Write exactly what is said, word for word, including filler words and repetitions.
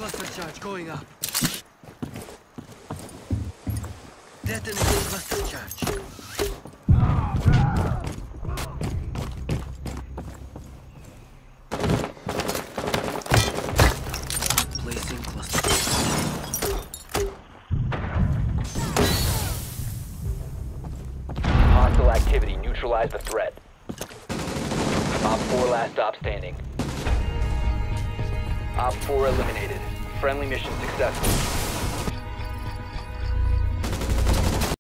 Cluster charge going up. Detonating cluster charge. Placing cluster charge. Hostile activity. Neutralize the threat. Op four last stop standing. Op four eliminated. Friendly mission successful.